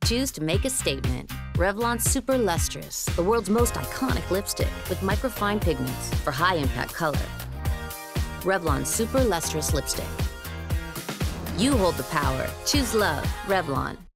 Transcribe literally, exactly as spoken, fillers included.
choose to make a statement. Revlon Super Lustrous, the world's most iconic lipstick with microfine pigments for high-impact color. Revlon Super Lustrous Lipstick. You hold the power. Choose love. Revlon.